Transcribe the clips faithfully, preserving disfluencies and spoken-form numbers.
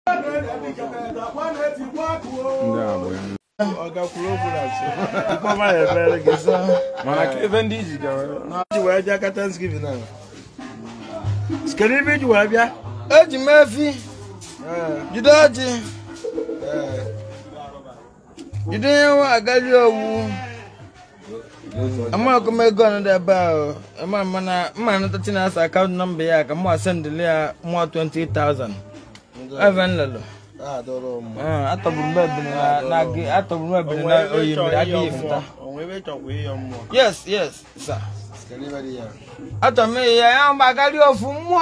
Oga kulo for my very good. Man, even this you go. You wear jacket Thanksgiving now. Skeri you wear ya? Eji Murphy. Eh. Jidaji. Eh. Jide wa agali owu. Ama ko me go na da ba. Ama mana man na tina sa account number ya ka mo send le mo twenty thousand. Even lelo. Ah, doro mo. Ah, atobumba bi na na gi atobumba bi na oyimi agi ifta. Onwe be to we yo mo. Yes, yes, sir. Skeri bari ya. Atome ya ya bagali ofu mo.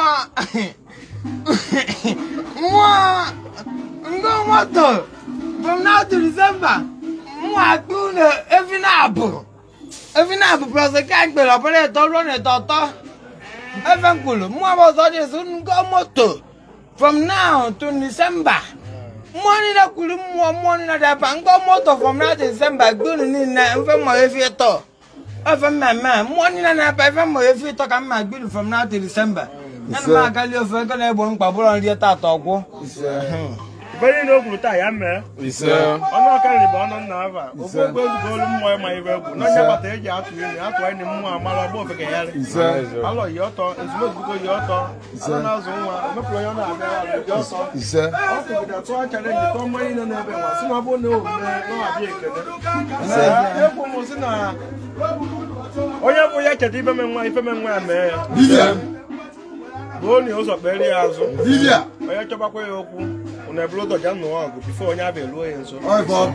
Mo. Ngo moto. From now to December. Mo akune evinabu. Evinabu plus the can be operator to run it to. Even cool. Mo about so this ngo moto. From now to December. Money na kulu mo money na da bango moto from now to December gbonu ni na nfe mo efi to. Efe mama money na na pa efe mo efi to ka ma gbonu from now to December. Na ma ka li ofe ko na ebo npa bolo ri ta to gwo. Very no gluta ya me. Ise. Ono ka ri bo ono na ava. Ogbo egwu olu mo ma iwe egwu. No nya bata eji atu ni atu ani mu amala bo fe ke yare. Ise. Alo yo to, ezlo buko yo to. Alo na zo nwa, me pro yo na abia yo to. Ise. O to da to challenge to mo ina na ebe wa. Si ma bo no me no abi ekene. Ise. E ko mo si na onye bo ya chedi be me nwa ife me nwa me. Ise. Bo ni o so pe ri azu. Ise. Oya choba ko yo ku. Una blodo ja no agu before onya be lo yen so. Oi for.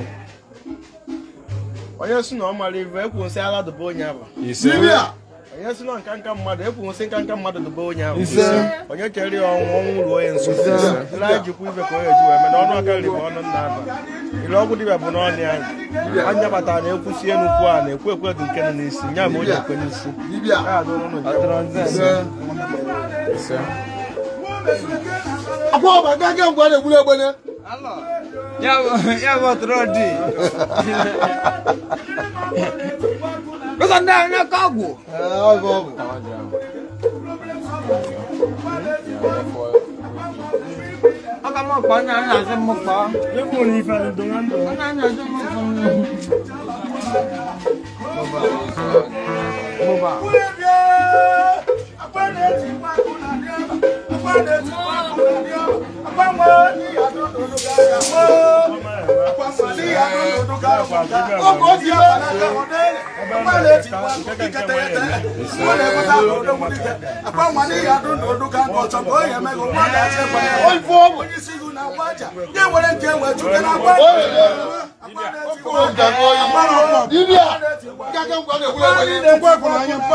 Oya su no mali ve ku se ala do bo nya ba. Libya. Oya su no nkanka mmadu e ku se nkanka mmadu do bo nya ba. Oya cheri onwon lo yen so. La ji ku ife ko e ju e me no no aka ri bo no na ba. Ile ogu di be bu no ni an. Anya bata na e ku sie nu ku a na e ku e ku du nke na isi nya mo je ko ni isi. Libya. Ah do no no. Adron se. Apo ba ga ga ngwa de bule gbene. Allah. Ya ya bo trodi. Ko sanda na kagu. Eh, o go. Aka mo pa na na se mo pa. Le mo ni fa do ngando. Na na se mo pa. Boba. Boba. Apane ti wa ku na dia. Apane ti wa ku na dia. Apamo ni ado do do ga ya mo. Apamo ni ado do do ga ya. O ko ti ba na ga mo de. Apane ti wa ku ki kete yete. Mo le ko ta do do mo ni. Apamo ni ado do do ga ko so ko ye me go ma da se pa. O fo mo ni sigu na waja. Ye wore nke we tu ke na gba. Apane ti wa ga ko yi. Libya. Ga ga ngwa de bule bule. Ko ko na yin pa.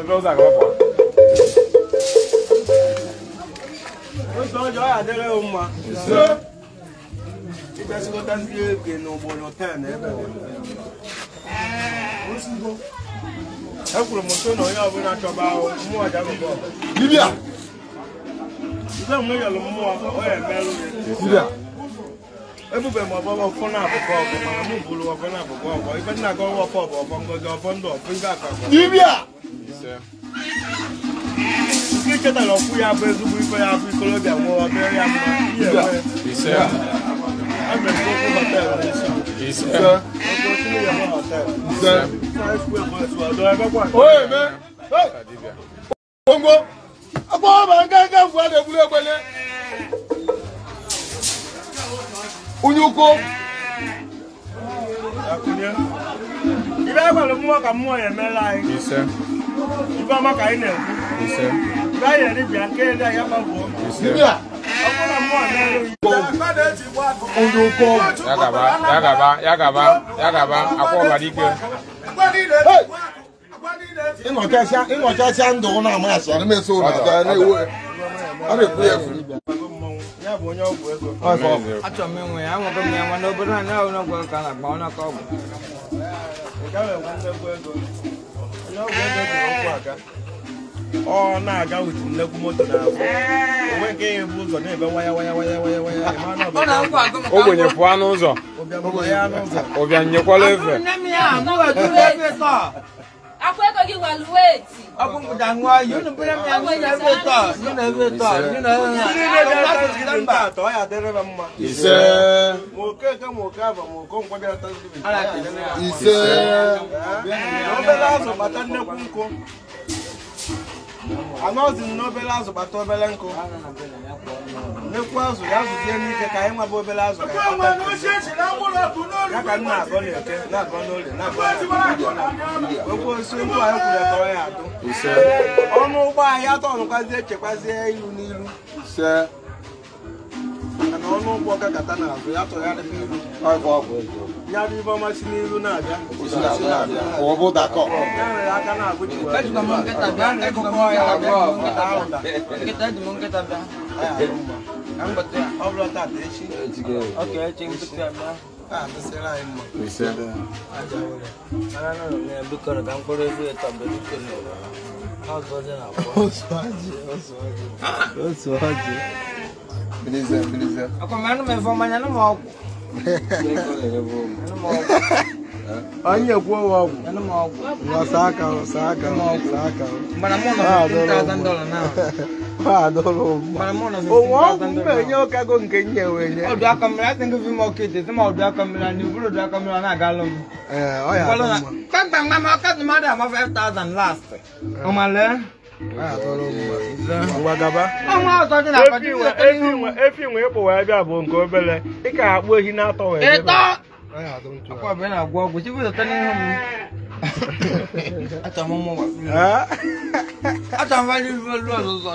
So yo adere o ma. So ibe si go Thanksgiving ke no bolo ten e be. O si go. E kuro mo so no ya bo na choba o mu aja go. Libya. Ibe mo yo lo mu o e melu. Libya. E bu be mo bo fo na bo ko ma mu bulu wo fo na bo ko. Ibe na go wo fo bo bo ngo go fo ndo fi ga ka. Libya. Ki ke ta lo fu ya be zu bu ife ya fi Colombia mo wa be ya mo. Ise. Ame ko ko hotel ise. Ise. Ko ti le ya mo hotel. Ise. Five square boys wa do e be kwa. Oye me. Hey. Bongo. Abo ba nga nga fu ade bulu egbele. Unyuko. Akunya. Ibe ba lo mo ka mo ye me lai. Ise. Iba ma ka ine. Ise. Báyẹ̀ ní bí akéré dá yàpá bọ̀. Libya. Ọkùnrin mú àná lórí. Olùkọ́. Yagaba, yagaba, yagaba, yagaba, akọ ọbadike. Ịnọcha cha ndụ na ama asị anụ meso na aga na-ewe. A na-ekwu ya efu. Ya bụ onye ọgwụ ego. Achọ m enwe ya, anwụgo m ya nwa n'obodo a na ọgwụ ka na-agba ọ na-akọ ọgwụ. Ị gaghị enwe nnekwu ego. Onye ọgwụ ego bụ okwu aga. Ọ na-aga with nnekwu moto n'azụ. Onwe nke ya ebu ụzọ na-ebe waya waya waya waya waya. Ogbenye pụọ n'ụzọ. Ụbịam ya n'ụzọ. Ụbịam nyekwala efe. Nne m ya, mụ wetụrụ ebe tọ. Akwa ego Ogi walueti. Aku ngwa you no bere me anu na ebe to. You na ebe to. You na. Thanksgiving ta to ya dere ba mma. Ise. Mo ke ke mo ka ba mo ko nkwa bịara Thanksgiving. Ise. Obele azụ bata nnekwu nkụ. Anọzi n'obele azụ bata obele nkụ. Nnekwu azụ ya azụzie n'ike ka anyị nwa bụ obele azụ ka anyị bata. Ya ka nna agọ na-eke, na-agọ n'ole, na-agọ n'ole. Okwu osi okwu anyị kwuru ekọrọ ya atụ. Ọnụ ụgbọ ahịa atọ ọnụkwazie echekwazie ilu n'ilu. Ise. Mana ọnụ ụgbọ kakata n'azụ ya tụgharị n'ilu. Ya bụ ibe ọma si n'ilu na-abịa. Ọ bụ dakọ. Ya nwere aka na-agụchi wee. Ejuka mo nketa bia ekuko ya agbo. Nketa di mo nketa bia. Ka mbote ya. Ọ bụrụ taa echi. Okay, echi mbote ya bia. Ah, mesera anyị mma. Ise. Ana na na bikoro ka mkporo efu eto be bikoro. Ọzọ dị na akwa. Osu haji, osu haji. Osu haji. Bilize, bilize. Ako manu me fo manya no mo. No mo. Onye kwuo ọgwụ. No mo. Nwa saa aka, saa aka, saa aka. Mana mo no fifteen thousand dollars na. Ha dolo. Mana mo no O fifteen thousand mbe dollars. nye okago nke nye wenye. Odu akamera think vi mo kete, se mo odu akamera ni buru odu akamera na ga lo. Eh, ọ ya Follow dolo. na. Bang bang mama cut my da mo five thousand last. O ma le. Ah, dolo mma. Ngwa gaba. O ma ọtọ dị na Efi nwe, efi nwe, efi nwe ịkpụ wee bịa bụ nke obele. Ị ka akpụ ehi na-atọ wee bịa. Eto. Ọ ya dolo ntu. Akwa be na agwọ ọgwụ, chifu zọta n'ihu m. Ata mo mo wa. Ah. Ata m vali lu lu ọzọ.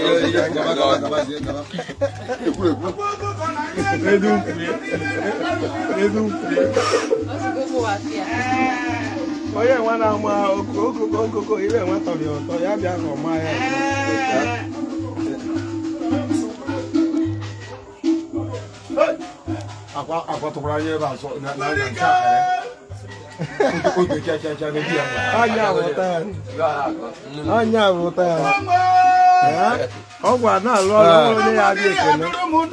Edu nkuli. Edu nkuli. Osigogo wafia. Onye nwa na-ama okoko okoko ibe nwa tọrọ ya ụtọ ya bịa ka ọma ya. Akwa akwa tụkwara ya ebe azọ na na na nke akara. Oge cha cha cha na biya. Anya abụta ya. Anya abụta ya. Ọgwụ a na-alụ ọrụ onye ya adị ekele.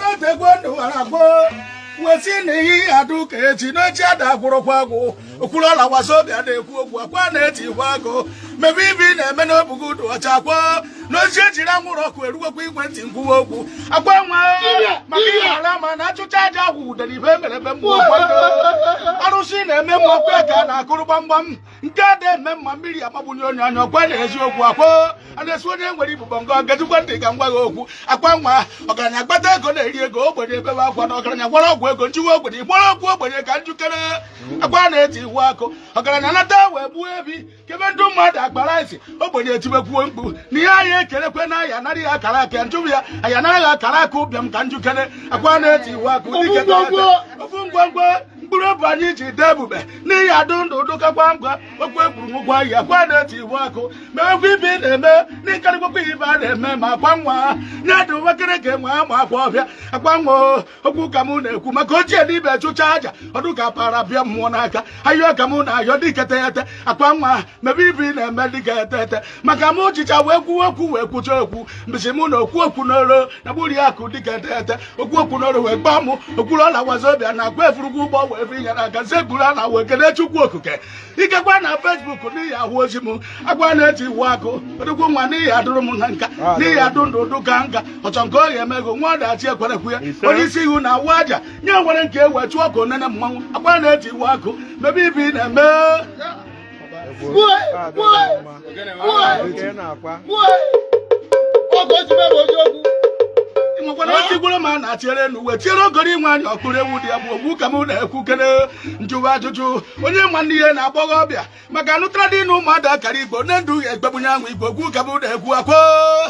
Wesi n'ihi adụ ka echi n'echi ada kwụrụkwa agwụ okwuru ọla wasobi a na-ekwu okwu akwa na-eti ikwa agụ mebe ibi na-eme n'obugo ụdụ ọcha akwa n'ozi ejiri anwụrụ ọkụ erugokwa igwe ntị nkwuwa okwu akwa nwa maka ihe ala ma na achụcha aja agwụ udere ibe emere ebe mmụọ kwado arụsị na-eme mmụọ ọkụ ka a na-akụrụ gbamgbam nke a na-eme mma mmiri amagbunye onye anya ọkwa na eziokwu akwa a na-esi onye nwere ibubo ngọ gajikwa ntị ka ngwa gị okwu akwa nwa ọgaranya gbata ego na-eri ego ogbenye ebebe akwa na ọgaranya gwara ọgwụ ego njiwa ogbenye gbara okwu ogbenye ka njikere akwa na-eti iwu akụ ọgaranya nata wee gbuo ebi kebe ndị mmadụ akpara isi ogbenye etibekwuo mkpu na ihe anyị ekelekwe na aya narị akara aka njụbụ ya aya narị akara aka ụbịam ka njikere akwa na-eti iwu akụ dike ofu ngwongwo mkpụrụ obi anyị ji dee ebube n'ihi adụ ndụ ụdụkakwa ngwa okwu ekwuru nwụgwọ anyị akwa na-eti iwu akụ mewekwa ibe na-eme n'ịkarịkwakwa ibe a na-eme ma akwa nwa na-adị nwekere ka enwe ma akwa ọbịa akwa nwa okwu ka mụ na-ekwu maka ochie n'ibe chụcha aja ọdụ ka para bịa mmụọ n'aka ayọ ka mụ na-ayọ dịka ete akwa nwa mebe ibe na-eme dịka ete ete maka mụ jicha wee kwuo okwu wee kwucha okwu mbisi mụ na okwu okwu n'oro na gburi akụ dịka ete ete okwu okwu n'oro wee gbaa mụ okwuru ọla wazobịa na akwa efurugwu ụgbọ wee fi ya n'aka nse gburu a na wee kele chukwu okuke ikekwa na Facebook n'ihi ahụ ozi m agwa na-eti iwu akụ odogwu nwa n'ihi adụrụ m na nka n'ihi adụ ndụ ụdụ ka nka ọchọ nke ọ ga-emego nwa dachi ekwerekwu ya onye isi ihu na awụ aja nye nwere nke ewe chụọ ka onene mmanwụ agwa na-eti iwu akụ mebe ibi na-eme ịnwekwana otigburu ma na-atiere n'uwe tiere ogori nwe anya ọkpụrụ ewu dị ya bụ ogbu ka m na-ekwu kene njụwa ajụjụ onye nwanne ihe na-agbọghọ ọbịa maka anụtara dị na ụmụada akara igbo nne ndụ ya egbebunye anwụ igbo ogbu ka m na-ekwu akwa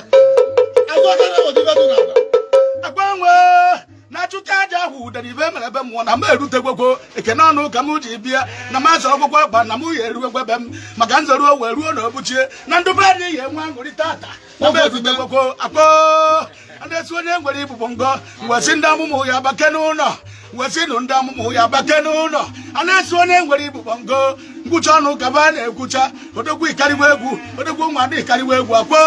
akwa nwe na-achụta aja ahụ udere ibe mere ebe mmụọ na m erutegwekwo ekene ọnụ ka m ji bịa na m azọ ọgwụgwọ ọgba na m ya eruwegwe be m maka nzọruo wee ruo na obuchie na ndụbe anyị ya enwe aṅụrị tata na m erutegwekwo akpọ na-esi onye nwere ibubo ngọ wesi ndị amụmụ ya bake n'ụlọ wesinụ ndị amụmụ ya bake n'ụlọ a na-esi onye nwere ibubo ngọ ngwụcha ọnụ ka ba na-ekwucha odogwu ikariwa egwu odogwu nwa dị ikariwa egwu akpọ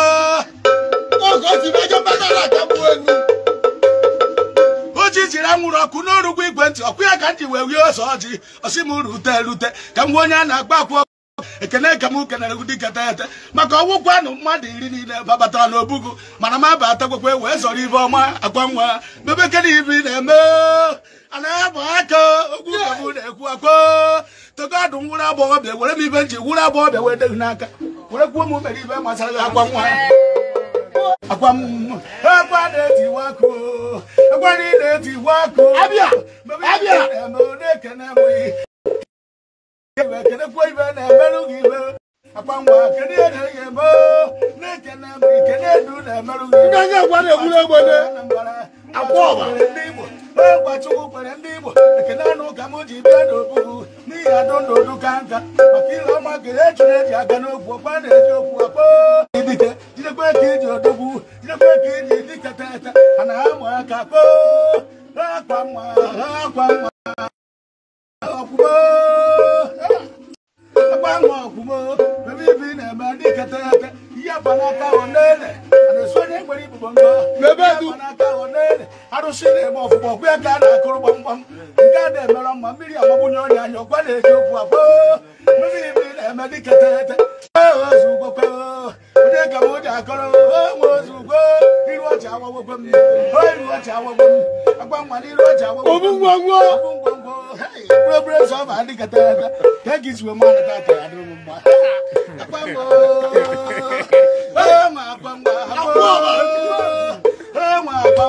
oji jiri anwụrụ ọkụ n'orugwu igwe ntị ọkụ ya ka m ji wee wie ọsọ ọjị ọsị m rute erute ka m nwe onye a na-agba akwụ ekene ka m kenere gị dịka tete maka ọgwụkwanụ mmadụ iri niile babatara n'obugu mana m abatakwa wee zọrọ ibe ọma akwa nwa bebekene ibi na-eme a na-abụ aka okwu ka m na-ekwu akwa togodụ nwụrụ agbọghọbịa were m ibe nji wụrụ agbọghọbịa wee degị n'aka were kwuo m mere ibe masara gị akwa nwa akwa m akwa na-etiwa akụ akwa na-etiwa akụ abịa abịa na-ekene m ekene kwa ibe na-emerụ gị ibe akwa nwa kene ya na-enye m na-ekene m ikene edu na-emerụ gị ibe ndị agwa na-egburu egbede akwa ọba ndị Igbo agwa Chukwu kwere ndị Igbo ekene anụ ka m ji bịa n'obugu n'ihi adụ ndụ odu ka nka maka ile ọma kere ejiri eji aga n'okwu ọkwa na-eji okwu akpọ idike jidekwe ka iji odogwu jidekwe ka iji dịka tete ha na amụ aka kpo akwa nwa akwa nwa ọkwụmo akwa nwa ọkwụmo ebe ibi na-eme dịka tete ihe banaka onele na-esonye nwere ibubo ngọ banaka onele arụsị na-eme ọfụma ọkwa ya ka a na-akụrụ gbamgbam nke a na-emerọ mma mmiri amagbunye onye anya ọkwa na-eji okwu akpọ ebe ibi na-eme dịka tete ozugbo onye ka m ji akọrọ nwe ozugbo iru ọchị awagwogwo m iru ọchị awagwo m akwa nwa n'iru ọchị awagwo m ngwongwo ngwongwo bụrụbụrụ nsọ ma dịka tete ka gị ziwe m anata aka ya dịrị m mma akwa nwa ma akwa nwa akwa ma akwa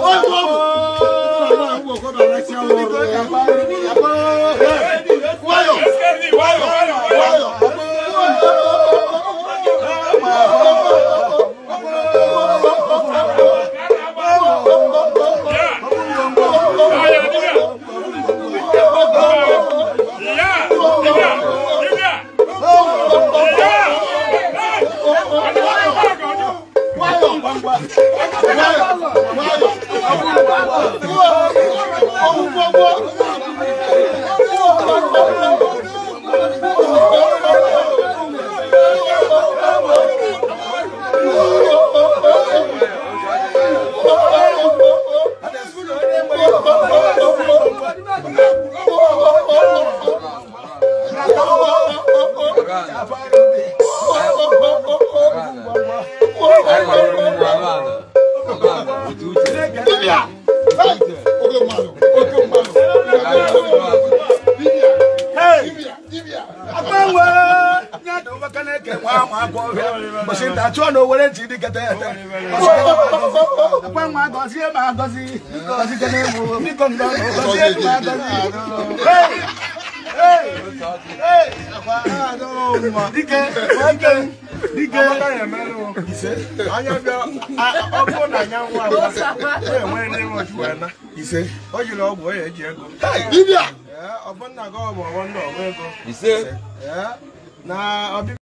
na